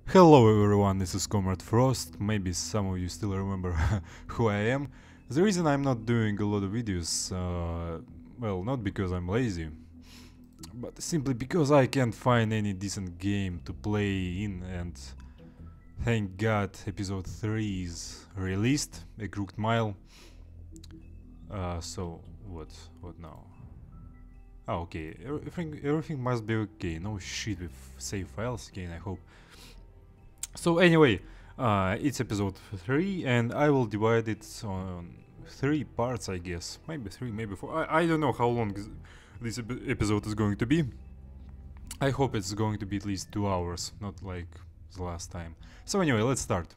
Hello everyone, this is Comrade Frost. Maybe some of you still remember who I am. The reason I'm not doing a lot of videos, well, not because I'm lazy, but simply because I can't find any decent game to play in, and thank God episode 3 is released, A Crooked Mile. So what now? Oh, okay, everything must be okay, no shit with save files again, I hope. So anyway, it's episode 3 and I will divide it on 3 parts, I guess. Maybe 3, maybe 4. I don't know how long this episode is going to be. I hope it's going to be at least 2 hours, not like the last time. So anyway, let's start.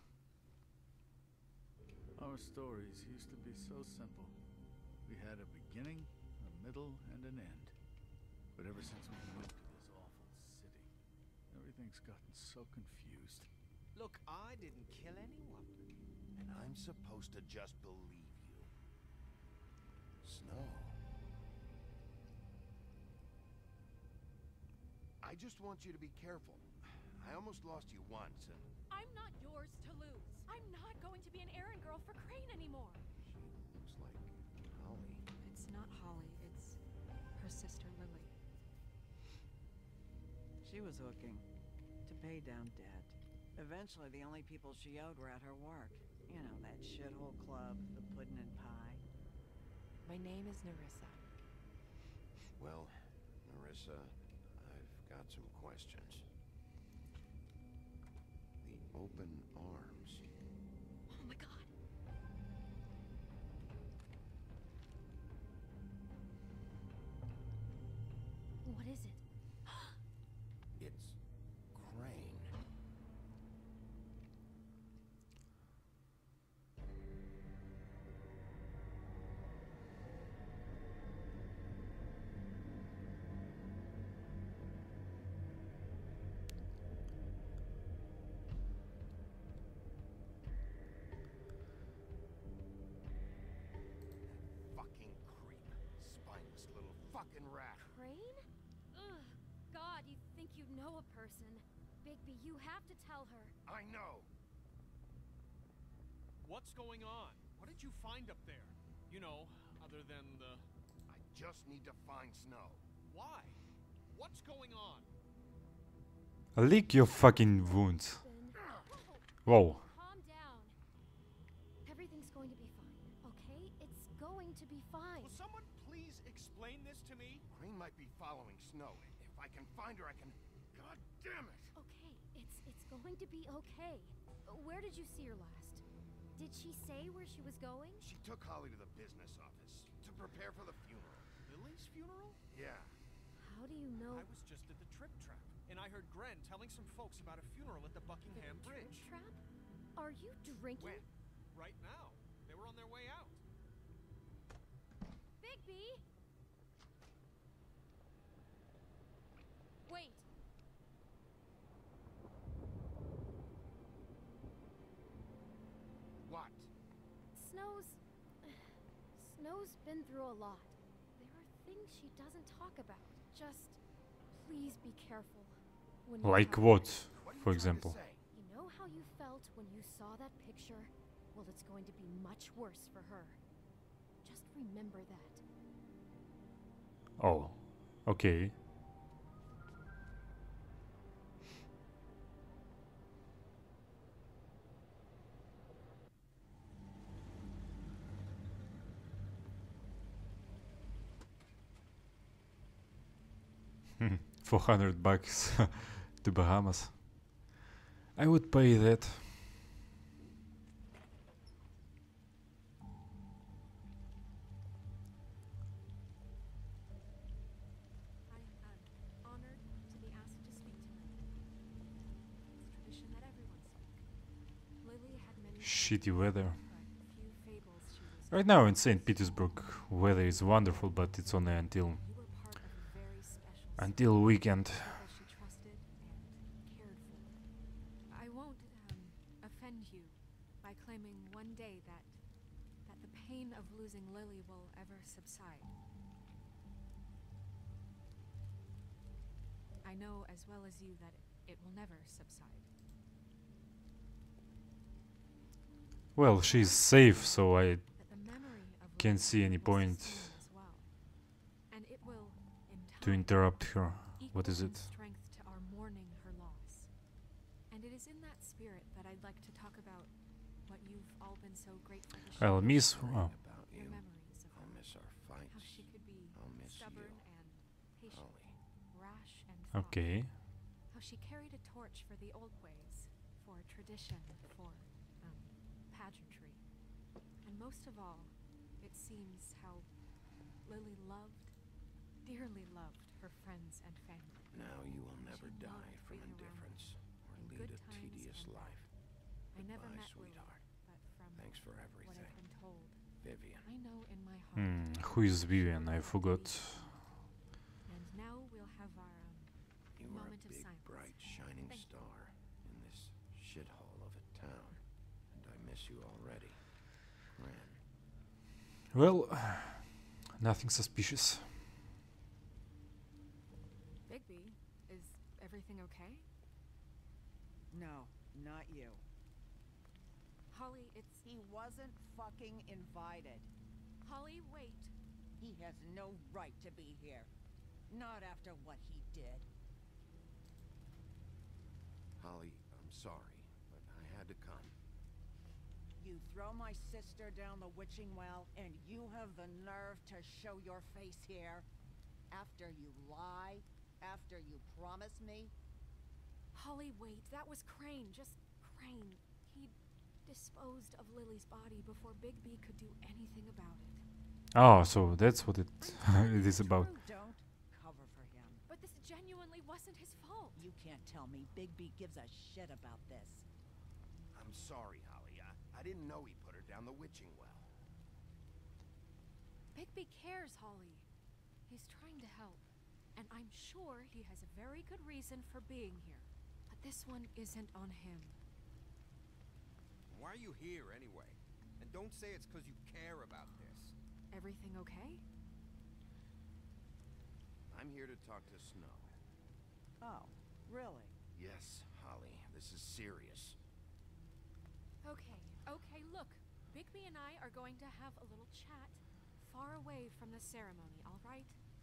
Our stories used to be so simple. We had a beginning, a middle, and an end. But ever since we moved to this awful city, everything's gotten so confused. Look, I didn't kill anyone. And I'm supposed to just believe you. Snow. I just want you to be careful. I almost lost you once, and... I'm not yours to lose. I'm not going to be an errand girl for Crane anymore. She looks like Holly. It's not Holly, it's her sister Lily. She was looking to pay down debt. Eventually, the only people she owed were at her work. You know, that shithole club, the pudding and pie. My name is Nerissa. Well, Nerissa, I've got some questions. The open arms. Oh my god. What is it? It's Crane. Fucking creep. Spineless little fucking rat. Crane? Ugh. God, you think you know a person. Bigby, you have to tell her. I know. What's going on? What did you find up there? You know, other than the... I just need to find Snow. Why? What's going on? Lick your fucking wounds. Ben. Whoa. Calm down. Everything's going to be fine, okay? It's going to be fine. Will someone please explain this to me? Crane might be following Snow. If I can find her, I can... God damn it! Okay, it's going to be okay. Where did you see her last? Did she say where she was going? She took Holly to the business office to prepare for the funeral. Lily's funeral? Yeah. How do you know? I was just at the Trip Trap, and I heard Gren telling some folks about a funeral at the Buckingham Bridge. Trap? Are you drinking? When? Right now. They were on their way out. Bigby! Wait. What? Snow's been through a lot. There are things she doesn't talk about. Just please be careful when you Like talk. what, What are you for trying example? to say? You know how you felt when you saw that picture? Well, it's going to be much worse for her. Just remember that. Oh, okay. $400 to Bahamas. I would pay that. I am honored to be asked to speak to Lily. It's tradition that everyone speak. Lily had many Shitty weather. but few fables she was Right now in St. Petersburg, weather is wonderful, but it's only until You were part of a very special weekend. people she trusted and cared for. I won't offend you by claiming one day that the pain of losing Lily will ever subside. I know as well as you that it will never subside. Well, she's safe, so I that the memory of can't see any will point sustain as well. And it will, in to time, interrupt her. What equal is in it? strength to our mourning her loss. And it is in that spirit that I'd like to talk about what you've all been so grateful to share. I'll miss. Worrying Oh, about Your you. memories of I'll her. miss our How fights. she could be I'll miss stubborn you. and patient, Holly. rash and thoughtful. okay. How she carried a torch for the old ways, for tradition, for pageantry. And most of all, it seems how Lily loved, dearly loved her friends and family. Now you will never She die loved from being around indifference or in lead good a times tedious and bad. life. I never Goodbye, met Lily, sweetheart. but from Thanks for what everything. I've been told, Vivian. I know in my heart. Who is Vivian? I she wanted forgot. to be. And now we'll have our You were a moment of big, silence. bright, shining Thank you. star in this shithole of a town. And I miss you already. Gran. Well, nothing suspicious. Bigby, is everything okay? No, not you. Holly, it's He wasn't fucking invited. Holly, wait. He has no right to be here. Not after what he did. Holly, I'm sorry, but I had to come. You throw my sister down the witching well, and you have the nerve to show your face here? After you lie? After you promise me? Holly, wait. That was Crane. Just Crane. He disposed of Lily's body before Bigby could do anything about it. Oh, so that's what it it is about. True, don't cover for him. But this genuinely wasn't his fault. You can't tell me Bigby gives a shit about this. I'm sorry, Holly. I didn't know he put her down the witching well. Bigby cares, Holly. He's trying to help. And I'm sure he has a very good reason for being here. But this one isn't on him. Why are you here anyway? And don't say it's because you care about this. Everything okay? I'm here to talk to Snow. Oh, really? Yes, Holly. This is serious. Okay, look. Bigby and I are going to have a little chat far away from the ceremony, all right?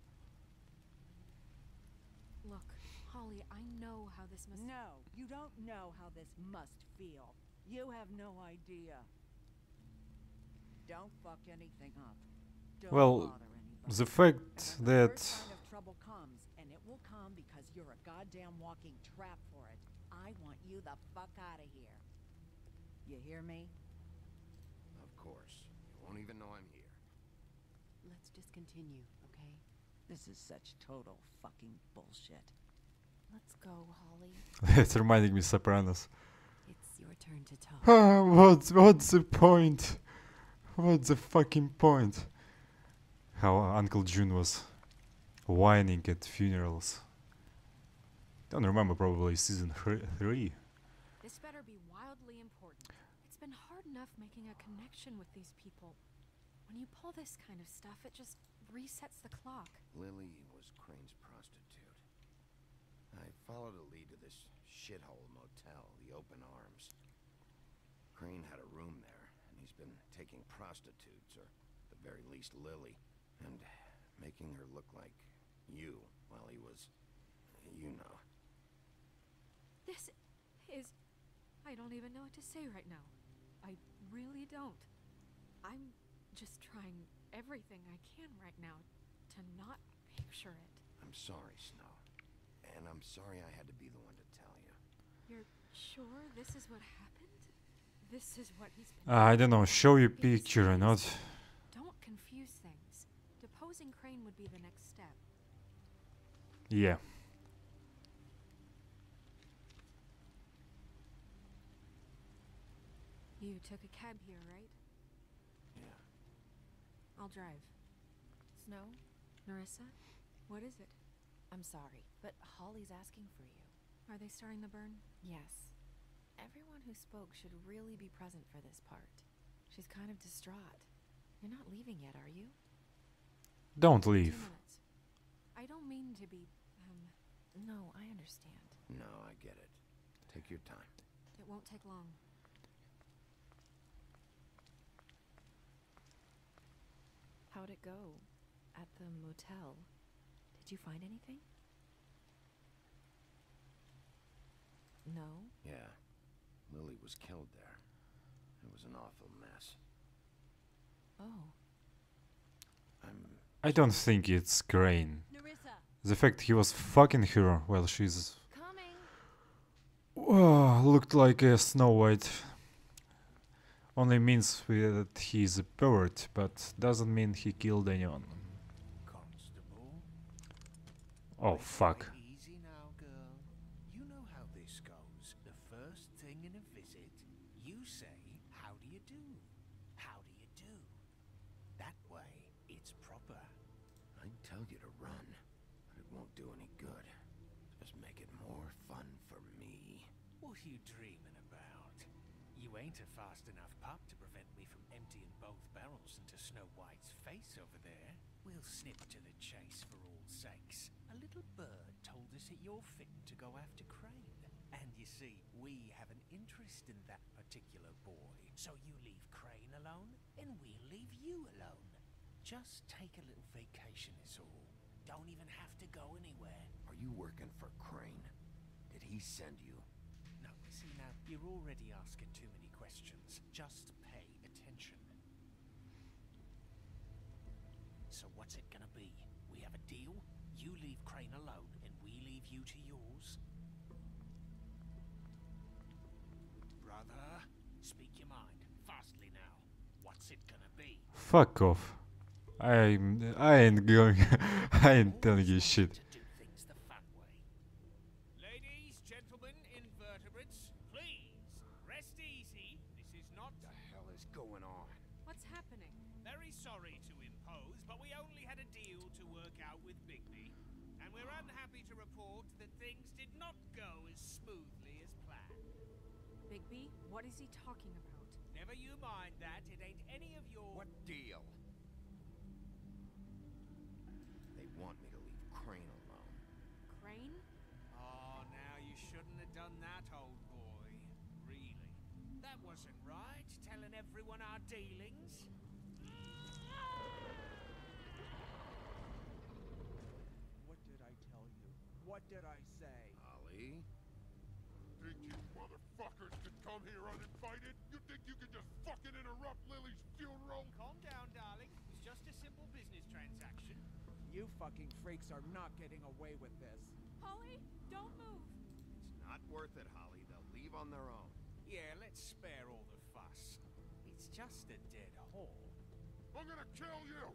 Look, Holly, I know how this must... No, you don't know how this must feel. You have no idea. Don't fuck anything up. Don't Well, bother anybody. the fact And when the that first sign of trouble comes, and it will come because you're a goddamn walking trap for it, I want you the fuck out of here. You hear me? Of course. You won't even know I'm here. Let's just continue, okay? This is such total fucking bullshit. Let's go, Holly. it's reminding me Sopranos. It's your turn to talk. What's the point? What's the fucking point? How Uncle June was whining at funerals. Don't remember, probably season 3. This better be wildly important. It's been hard enough making a connection with these people. When you pull this kind of stuff, it just resets the clock. Lily was Crane's prostitute. I followed a lead to this shithole motel, the Open Arms. Crane had a room there, and he's been taking prostitutes, or at the very least Lily, and making her look like you while he was, you know. This is... I don't even know what to say right now. I really don't. I'm just trying everything I can right now to not picture it. I'm sorry, Snow. And I'm sorry I had to be the one to tell you. You're sure this is what happened? This is what he's been... I don't know, show you Because picture or not. Don't confuse things. Deposing Crane would be the next step. Yeah. You took a cab here, right? Yeah. I'll drive. Snow, Narissa? What is it? I'm sorry, but Holly's asking for you. Are they starting the burn? Yes. Everyone who spoke should really be present for this part. She's kind of distraught. You're not leaving yet, are you? Don't 2 leave. minutes. I don't mean to be, No, I understand. No, I get it. Take your time. it won't take long. how'd it go at the motel? Did you find anything? No? Yeah. Lily was killed there. It was an awful mess. Oh. I don't think it's Crane. Nerissa! The fact he was fucking her while she's Coming! looked like a Snow White. Only means that he's a pervert, but doesn't mean he killed anyone. Constable. Oh fuck. Easy now, girl. You know how this goes. The first thing in a visit, you say, "How do you do? How do you do?" That way, it's proper. I'd tell you to run, but it won't do any good. Just make it more fun for me. What are you dreaming about? You ain't a fast enough pup to prevent me from emptying both barrels into Snow White's face over there. We'll snip to the chase for all sakes. A little bird told us that you're fit to go after Crane. And you see, we have an interest in that particular boy. So you leave Crane alone, and we'll leave you alone. Just take a little vacation is all. Don't even have to go anywhere. Are you working for Crane? Did he send you? No, see now, you're already asking too many questions. Just pay attention. So what's it gonna be? We have a deal? You leave Crane alone, and we leave you to yours? Brother, speak your mind. Fastly now. What's it gonna be? Fuck off. I ain't going. I ain't telling you shit. To do things the fun way. Ladies, gentlemen, invertebrates, please, rest easy. This is not... The hell is going on? What's happening? Very sorry to impose, but we only had a deal to work out with Bigby. And we're unhappy to report that things did not go as smoothly as planned. Bigby, what is he talking about? Never you mind that, it ain't any of your... What deal? They want me to leave Crane alone. Crane? Oh, now you shouldn't have done that, old boy. Really. That wasn't right, telling everyone our dealings. What did I tell you? What did I say? Holly? Think you motherfuckers could come here uninvited? You think you can just fucking interrupt Lily's funeral? Calm down, darling. It's just a simple business transaction. You fucking freaks are not getting away with this. Holly, don't move! It's not worth it, Holly. They'll leave on their own. Yeah, let's spare all the fuss. It's just a dead hole. I'm gonna kill you!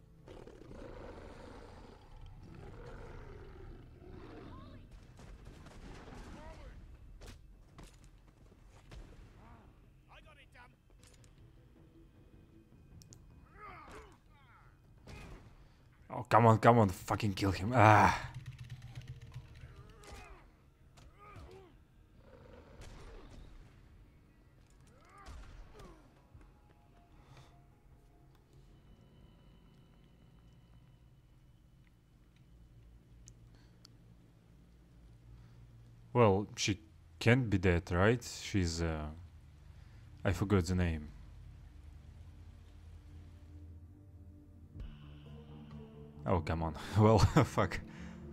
Holly! I got it done. Oh, come on, fucking kill him. Ah. Well, she can't be dead, right? She's, I forgot the name. Oh, come on. Well, fuck.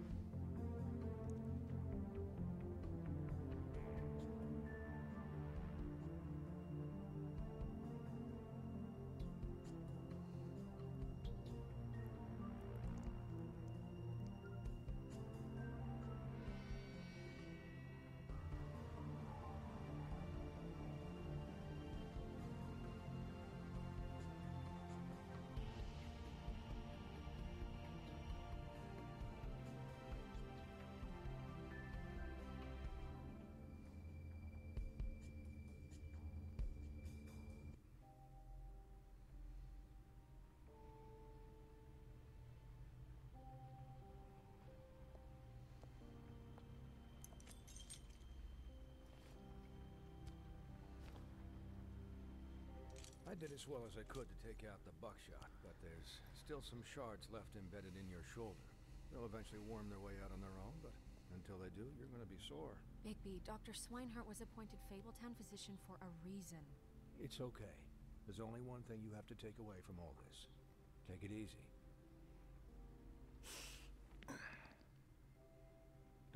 I did as well as I could to take out the buckshot, but there's still some shards left embedded in your shoulder. They'll eventually worm their way out on their own, but until they do, you're gonna be sore. Bigby, Dr. Swinehart was appointed Fabletown physician for a reason. It's okay. There's only one thing you have to take away from all this. Take it easy.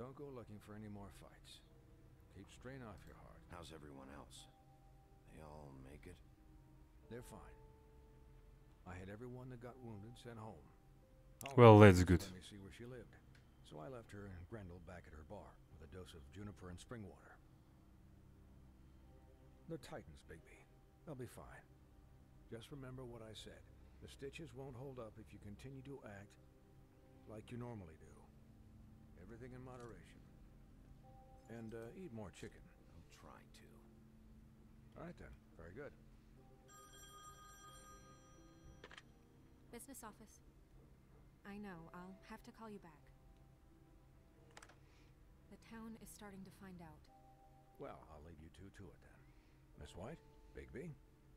Don't go looking for any more fights. Keep strain off your heart. How's everyone else? They all make it? They're fine. I had everyone that got wounded sent home. Well, that's good. Let me see where she lived. So I left her and Grendel back at her bar with a dose of juniper and spring water. They're Titans, Bigby. They'll be fine. Just remember what I said. The stitches won't hold up if you continue to act like you normally do. Everything in moderation. And eat more chicken. I'll try to. All right then. Very good. Business office. I know, I'll have to call you back. The town is starting to find out. Well, I'll leave you two to it then. Miss White, Bigby.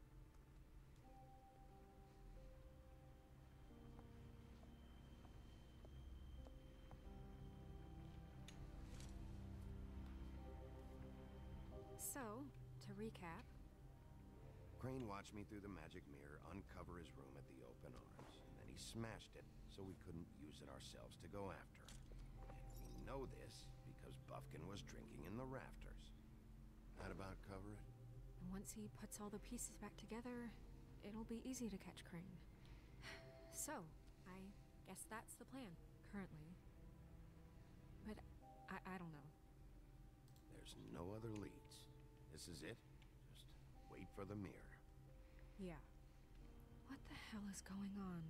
So, to recap, Crane watched me through the magic mirror uncover his room at the open arms, and then he smashed it so we couldn't use it ourselves to go after him. And we know this because Buffkin was drinking in the rafters. That about cover it? and once he puts all the pieces back together, it'll be easy to catch Crane. So, I guess that's the plan, currently. But I don't know. There's no other leads. This is it. Just wait for the mirror. Yeah. What the hell is going on?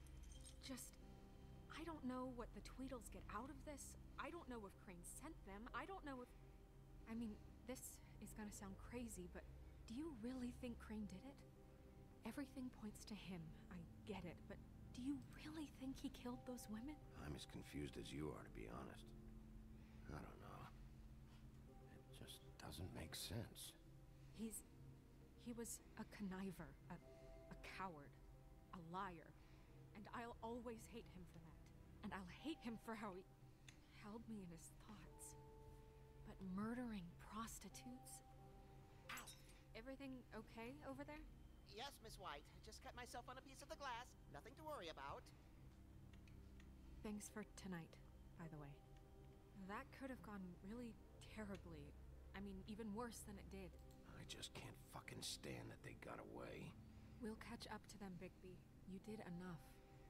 I don't know what the Tweedles get out of this. I don't know if Crane sent them. I don't know if... I mean, this is gonna sound crazy, but do you really think Crane did it? Everything points to him. I get it, but do you really think he killed those women? I'm as confused as you are, to be honest. I don't know. It just doesn't make sense. He was a conniver, a coward, a liar. And I'll always hate him for that. And I'll hate him for how he held me in his thoughts. But murdering prostitutes? Ow! Everything okay over there? Yes, Miss White. Just cut myself on a piece of the glass. Nothing to worry about. Thanks for tonight, by the way. That could have gone really terribly. I mean, even worse than it did. I just can't fucking stand that they got away. We'll catch up to them, Bigby. You did enough.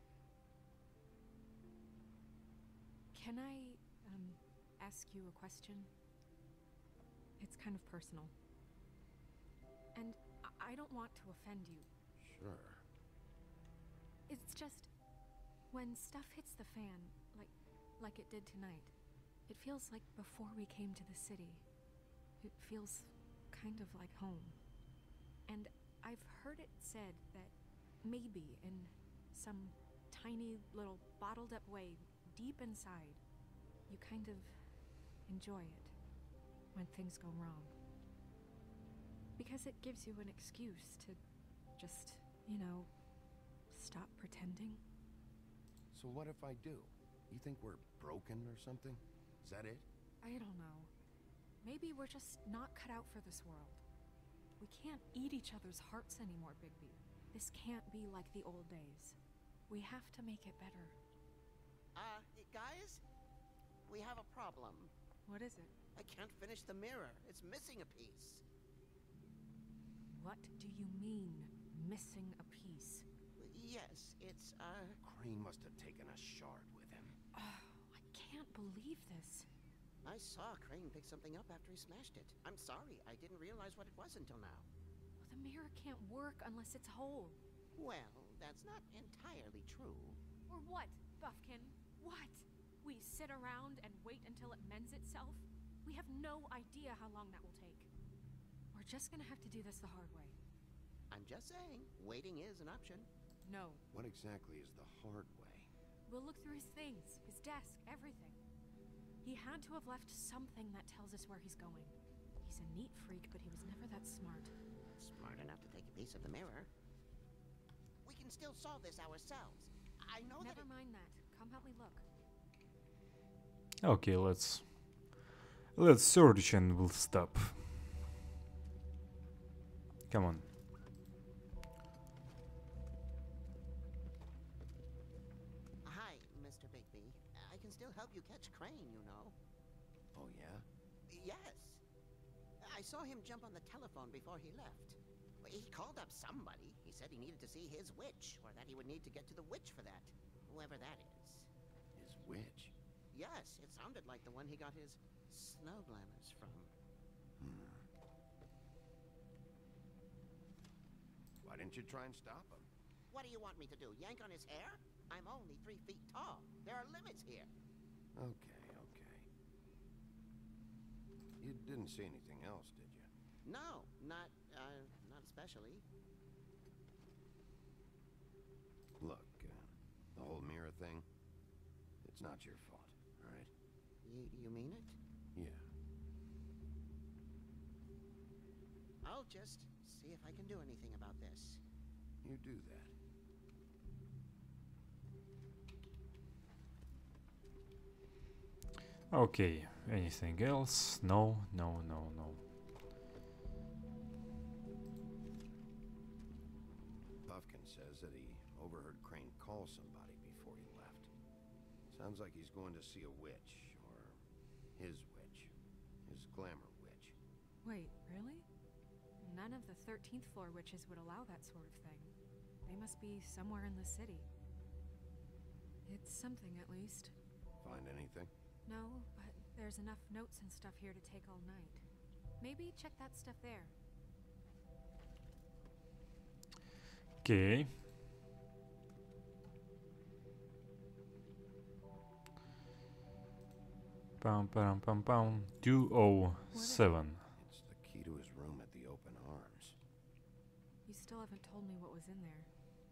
Can I, ask you a question? It's kind of personal. And I don't want to offend you. Sure. It's just, when stuff hits the fan, like it did tonight, it feels like before we came to the city. It feels kind of like home. And I've heard it said that maybe in some tiny little bottled up way, deep inside, you kind of enjoy it when things go wrong. Because it gives you an excuse to just, stop pretending. So what if I do? You think we're broken or something? Is that it? I don't know. Maybe we're just not cut out for this world. We can't eat each other's hearts anymore, Bigby. This can't be like the old days. We have to make it better. Guys? We have a problem. What is it? I can't finish the mirror. It's missing a piece. What do you mean, missing a piece? Yes, it's, Crane must have taken a shard with him. Oh, I can't believe this. I saw Crane pick something up after he smashed it. I'm sorry, I didn't realize what it was until now. Well, the mirror can't work unless it's whole. Well, that's not entirely true. Or what, Buffkin? What? We sit around and wait until it mends itself? We have no idea how long that will take. We're just gonna have to do this the hard way. I'm just saying, waiting is an option. No. What exactly is the hard way? We'll look through his things, his desk, everything. He had to have left something that tells us where he's going. He's a neat freak, but he was never that smart. Smart enough to take a piece of the mirror. We can still solve this ourselves. I know Never mind that. Come help me look. Okay, let's search and we'll stop. Come on. Hi, Mr. Bigby. I can still help you catch Crane, you know. Oh, yeah? Yes. I saw him jump on the telephone before he left. He called up somebody. He said he needed to see his witch, or that he would need to get to the witch for that. Whoever that is. His witch? Yes, it sounded like the one he got his snow glamours from. Why didn't you try and stop him? What do you want me to do, yank on his hair? I'm only 3 feet tall. There are limits here. Okay, okay. You didn't see anything else, did you? No, not especially. Look, the whole mirror thing, it's not your fault, all right? You mean it? Yeah. I'll just see if I can do anything about this. You do that. Okay, anything else? No, no, no, no. Puffkin says that he overheard Crane call somebody before he left. Sounds like he's going to see a witch, or his witch. His glamour witch. Wait, really? None of the 13th floor witches would allow that sort of thing. They must be somewhere in the city. It's something, at least. Find anything? No, but there's enough notes and stuff here to take all night. Maybe check that stuff there. Okay. Pam pam pam pam. 207. It's the key to his room at the Open Arms. You still haven't told me what was in there.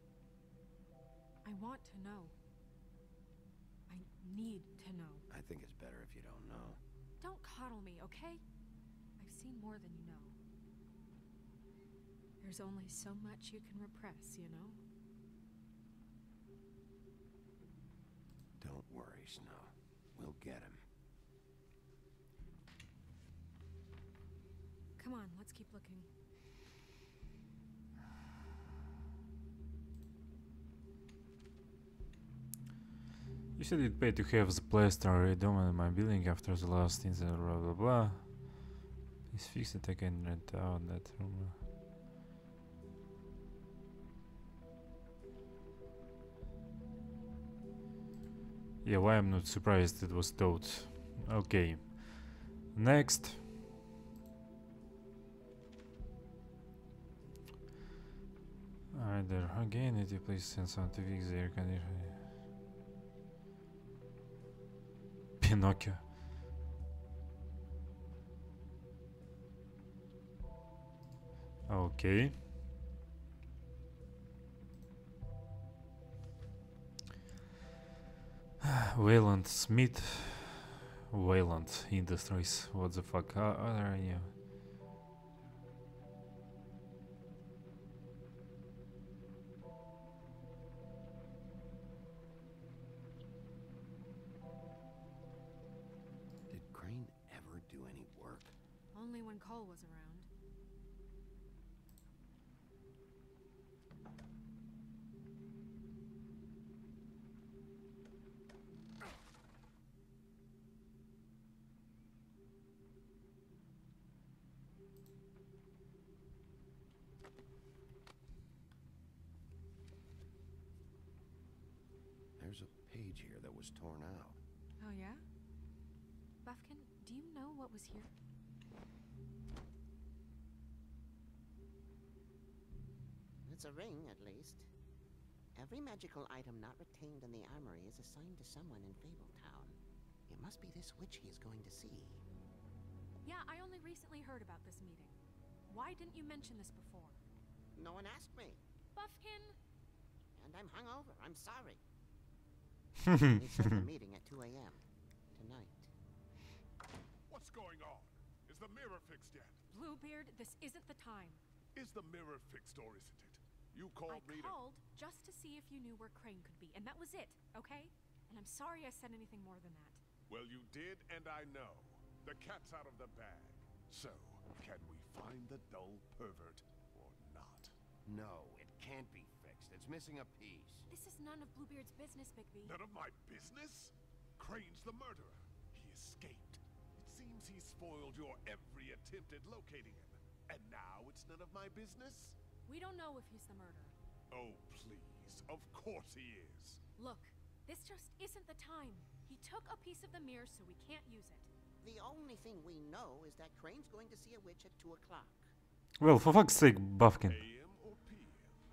I want to know. I need to know. I think it's better if you don't know. Don't coddle me, okay? I've seen more than you know. There's only so much you can repress, you know? Don't worry, Snow. We'll get him. Come on, let's keep looking. You said it paid to have the plaster redone in my building after the last incident, blah blah blah. Please fix it, I can rent out that room. Yeah, why I'm not surprised it was towed. Okay. Next. Either again, if you please send someone to fix the air conditioning. Pinocchio. Okay. Wayland Smith. Wayland Industries. What the fuck are there any? Did Crane ever do any work? Only when Cole was around. There's a page here that was torn out. Oh yeah? Buffkin, do you know what was here? It's a ring, at least. Every magical item not retained in the armory is assigned to someone in Fabletown. It must be this witch he is going to see. Yeah, I only recently heard about this meeting. Why didn't you mention this before? No one asked me. Buffkin! And I'm hungover. I'm sorry. He set the meeting at 2 a.m. tonight. What's going on? Is the mirror fixed yet? Bluebeard, this isn't the time. Is the mirror fixed or isn't it? You called me I called just to see if you knew where Crane could be, and that was it, okay? And I'm sorry I said anything more than that. Well, you did, and I know. The cat's out of the bag. So, can we find the dull pervert or not? No, it can't be fixed. It's missing a piece. This is none of Bluebeard's business, Bigby. None of my business? Crane's the murderer. He escaped. It seems he spoiled your every attempt at locating him. And now it's none of my business? We don't know if he's the murderer. Oh, please. Of course he is. Look, this just isn't the time. He took a piece of the mirror, so we can't use it. The only thing we know is that Crane's going to see a witch at 2 o'clock. Well, for fuck's sake, Buffkin. AM or PM?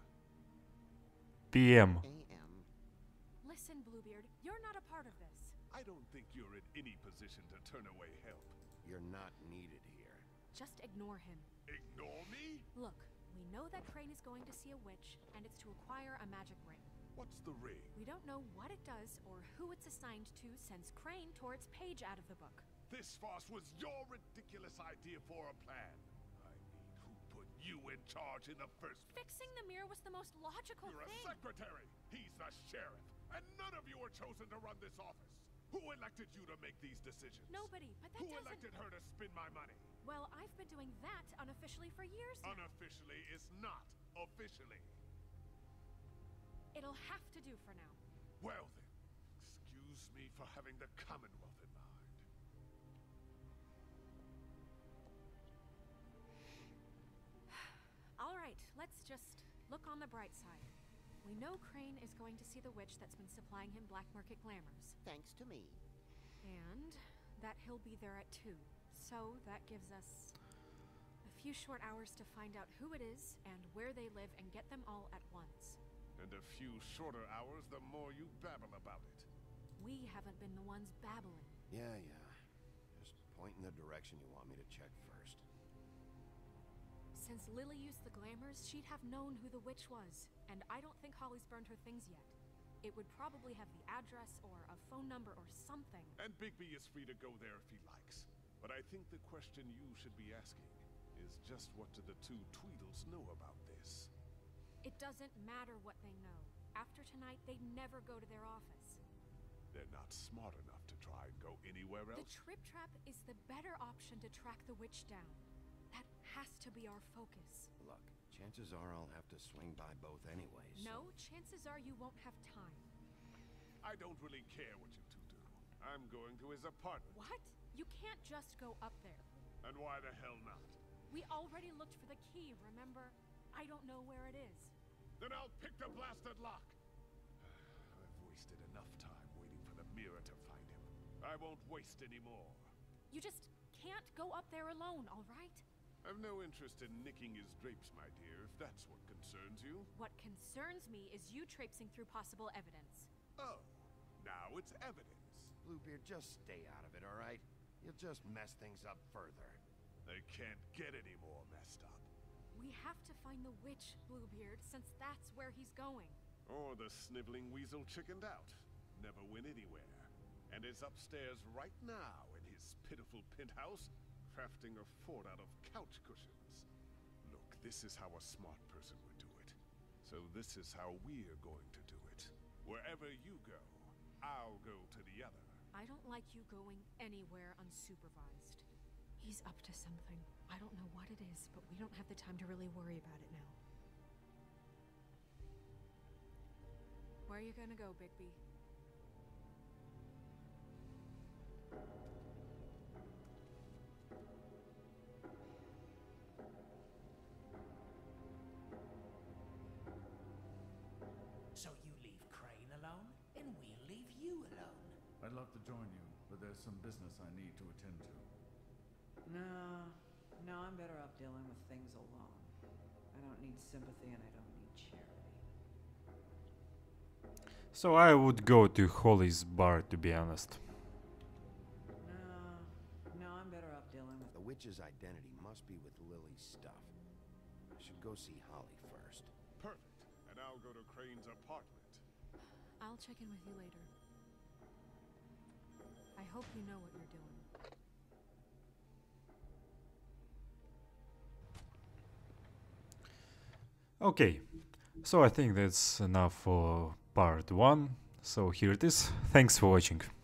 PM. AM. Listen, Bluebeard, you're not a part of this. I don't think you're in any position to turn away help. You're not needed here. Just ignore him. Ignore me? Look, we know that Crane is going to see a witch, and it's to acquire a magic ring. What's the ring? We don't know what it does or who it's assigned to since Crane tore its page out of the book. This farce was your ridiculous idea for a plan. I mean, who put you in charge in the first place? Fixing the mirror was the most logical You're thing. a secretary. He's the sheriff. And none of you were chosen to run this office. Who elected you to make these decisions? Nobody, but that Who doesn't... elected her to spend my money? Well, I've been doing that unofficially for years now. Unofficially is not officially. It'll have to do for now. Well then, excuse me for having the Commonwealth in mind. All right, let's just look on the bright side. We know Crane is going to see the witch that's been supplying him black market glamours. Thanks to me. And that he'll be there at 2. So that gives us a few short hours to find out who it is and where they live and get them all at once. And a few shorter hours the more you babble about it. We haven't been the ones babbling. Yeah. Just point in the direction you want me to check first. Since Lily used the glamours, she'd have known who the witch was. And I don't think Holly's burned her things yet. It would probably have the address or a phone number or something. And Bigby is free to go there if he likes. But I think the question you should be asking is just what do the two Tweedles know about this? It doesn't matter what they know. After tonight, they'd never go to their office. They're not smart enough to try and go anywhere else? The Trip Trap is the better option to track the witch down. That has to be our focus. Look, chances are I'll have to swing by both anyways. No, chances are you won't have time. I don't really care what you two do. I'm going to his apartment. What? You can't just go up there. And why the hell not? We already looked for the key, remember? I don't know where it is. Then I'll pick the blasted lock. I've wasted enough time waiting for the mirror to find him. I won't waste any more. You just can't go up there alone, all right? I've no interest in nicking his drapes, my dear, if that's what concerns you. What concerns me is you traipsing through possible evidence. Oh, now it's evidence. Bluebeard, just stay out of it, all right? You'll just mess things up further. They can't get any more messed up. We have to find the witch, Bluebeard, since that's where he's going. Or the sniveling weasel chickened out. Never went anywhere. And is upstairs right now in his pitiful penthouse, crafting a fort out of couch cushions. Look, this is how a smart person would do it. So this is how we're going to do it. Wherever you go, I'll go to the other. I don't like you going anywhere unsupervised. He's up to something. I don't know what it is, but we don't have the time to really worry about it now. Where are you gonna go, Bigby? So you leave Crane alone, and we'll leave you alone. I'd love to join you, but there's some business I need to attend to. No, I'm better off dealing with things alone. I don't need sympathy and I don't need charity. So I would go to Holly's bar, to be honest. No, I'm better off dealing with... The witch's identity must be with Lily's stuff. I should go see Holly first. Perfect. And I'll go to Crane's apartment. I'll check in with you later. I hope you know what you're doing. Okay, so I think that's enough for part 1. So here it is. Thanks for watching.